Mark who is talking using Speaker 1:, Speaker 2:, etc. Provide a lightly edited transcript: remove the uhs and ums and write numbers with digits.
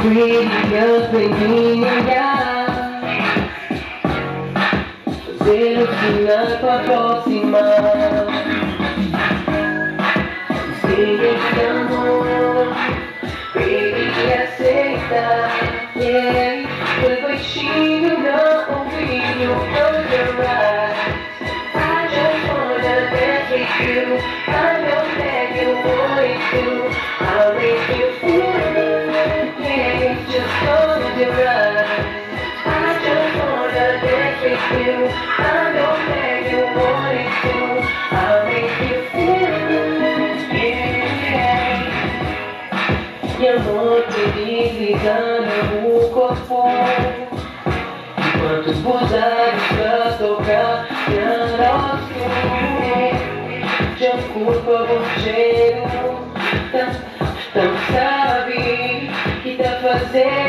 Speaker 1: brilhando em mim olhar, fazer o sinal pra aproximar. Siga esse amor, baby, aceita, yeah. Foi baixinho, não ouviu, close your eyes. I just wanna dance with you, I'm your man, you want to. I'll make you feel it, yeah, just close your eyes. I just wanna dance with you, I'm your man, you want to. I'll make you feel it, yeah. E amor te desligando o corpo, enquanto buzares pra tocar minha nossa. De culpa o cheiro, tão sabe que tá fazendo